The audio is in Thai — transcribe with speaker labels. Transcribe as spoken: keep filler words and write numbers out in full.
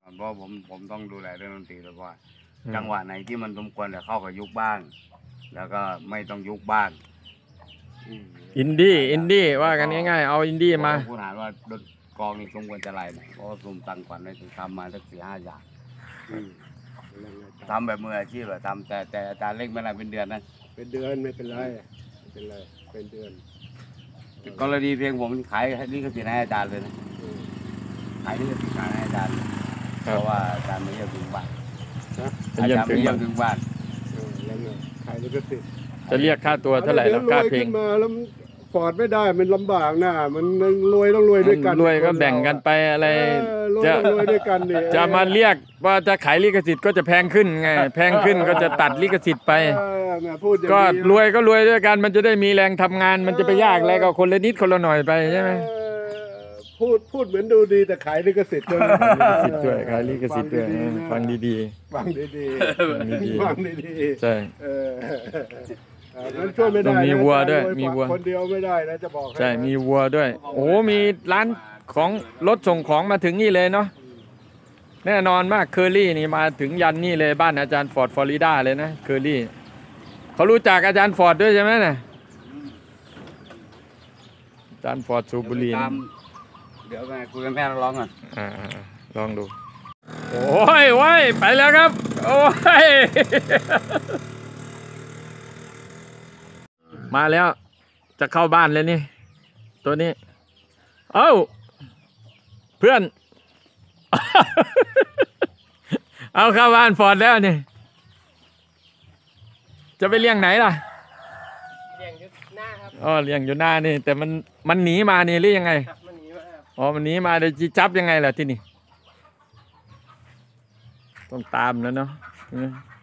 Speaker 1: เพราะผมผมต้องดูแลเรื่องดนตรีแล้วว่าจังหวะไหนที่มันสมควรจะเข้ากับยุคบ้างแล้วก็ไม่ต้องยุคบ้าง
Speaker 2: อินดี้อินดี้ว่ากันง่ายๆเอาอินดี้มา
Speaker 1: ผู้หารว่าดนกองนี่สมควรจะไรเพราะสมตั้งขวัญไว้ถึงทำมาสักสี่ห้าอย่างทำแบบมืออาชีพเหรอทำแต่แต่อาจารย์เล็กไม่ได้เป็นเดือนนะ
Speaker 3: เป็นเดือนไม่เป็นไรไม่เป็นไรเป็นเดือน
Speaker 1: กรณีเพลงผมขายลิขสิทธิ์ให้อาจารย์เลยนะขายลิขสิทธิ์ให้อาจารย์เพราะว่าอาจารย์ไม่เยี่ยมถึงบ้านอาจารย์ไม่เยี่ยมถึงบ้าน
Speaker 3: แล้วไงขายลิขสิทธิ์
Speaker 2: จะเรียกค่าตัวเท่าไหร่แล้วค่าเพลง
Speaker 3: มาแล้วฟอร์ดไม่ได้มันลำบากนะมันรวยต้องรวยด้วยกัน
Speaker 2: รวยก็แบ่งกันไปอะไร
Speaker 3: จะรวยด้วยกันนี่
Speaker 2: จะมาเรียกว่าจะขายลิขสิทธิ์ก็จะแพงขึ้นไงแพงขึ้นก็จะตัดลิขสิทธิ์ไปก็รวยก็รวยด้วยกันมันจะได้มีแรงทำงานมันจะไปยากอะไรก็คนละนิดคนละหน่อยไปใช่ไหม
Speaker 3: พูดพูดเหมือนดูดีแต่ขายลิขสิทธิ์ด้วย
Speaker 2: ด้วยขายลิขสิทธิ์ด้วยฟังดี
Speaker 3: ๆฟังดีๆฟังดีๆ
Speaker 2: ใช่
Speaker 3: นั้นช่วยไม่ได้
Speaker 2: มีวัวด้วยมีวัว
Speaker 3: คนเดียวไม่ได้นะจะบอก
Speaker 2: ใช่มีวัวด้วยโอ้มีร้านของรถส่งของมาถึงนี่เลยเนาะแน่นอนมากเคอรี่นี่มาถึงยันนี่เลยบ้านอาจารย์ฟอร์ดฟลอริดาเลยนะเคอรี่เขารู้จักอาจารย์ฟอร์ดด้วยใช่ไหมเนี่ยอาจารย์ฟอร์ดสูบบุรี
Speaker 1: เดี๋ยวไปคุยกันแม่ร้องก่อน
Speaker 2: อ่าลองดูโอ้ยว้ยไปแล้วครับโอ้ยมาแล้วจะเข้าบ้านเลยนี่ตัวนี้เอ้าเพื่อนเอาเข้าบ้านฟอร์ดแล้วนี่จะไปเลี้ยงไหนล่ะ
Speaker 4: เลี้ยงอยู่หน้าครับ
Speaker 2: อ๋อเลี้ยงอยู่หน้านี่แต่มันมันหนีมานี่หรือยังไง
Speaker 4: มันหนีมาครับ
Speaker 2: อ๋อมันหนีมาเดี๋ยวจะจับยังไงล่ะที่นี่ต้องตามแล้วเนาะ